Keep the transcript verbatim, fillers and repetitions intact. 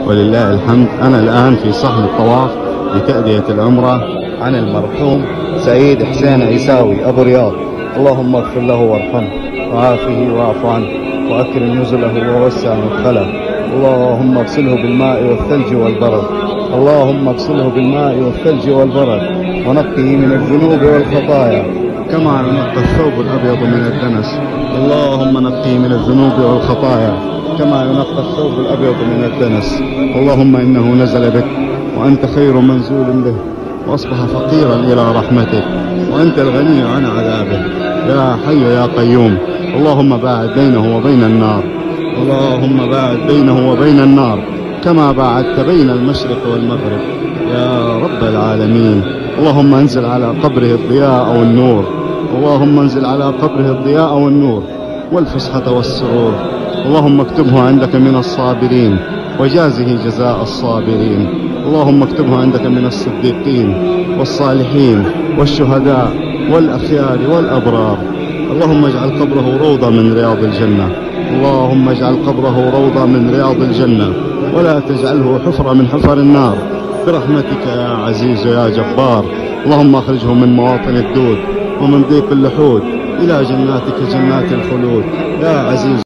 ولله الحمد. أنا الآن في صحن الطواف لتأدية العمرة عن المرحوم سعيد حسين عيساوي أبو رياض. اللهم اغفر له وارحمه وعافه واعف عنه وأكرم نزله ووسع مدخله. اللهم اغسله بالماء والثلج والبرد. اللهم اغسله بالماء والثلج والبرد ونقه من الذنوب والخطايا كما ينقى الثوب الأبيض من الدنس. اللهم نقه من الذنوب والخطايا كما ينقى الثوب الأبيض من الدنس. اللهم إنه نزل بك وأنت خير منزول به، وأصبح فقيرا إلى رحمتك، وأنت الغني عن عذابه. يا حي يا قيوم، اللهم باعد بينه وبين النار. اللهم باعد بينه وبين النار كما باعدت بين المشرق والمغرب يا رب العالمين. اللهم انزل على قبره الضياء والنور. اللهم انزل على قبره الضياء والنور والفسحة والسرور. اللهم اكتبه عندك من الصابرين وجازه جزاء الصابرين. اللهم اكتبه عندك من الصديقين والصالحين والشهداء والأخيار والأبرار. اللهم اجعل قبره روضة من رياض الجنة. اللهم اجعل قبره روضة من رياض الجنة، ولا تجعله حفرة من حفر النار برحمتك يا عزيز يا جبار. اللهم اخرجه من مواطن الدود ومن ضيق اللحود إلى جناتك جنات الخلود يا عزيز.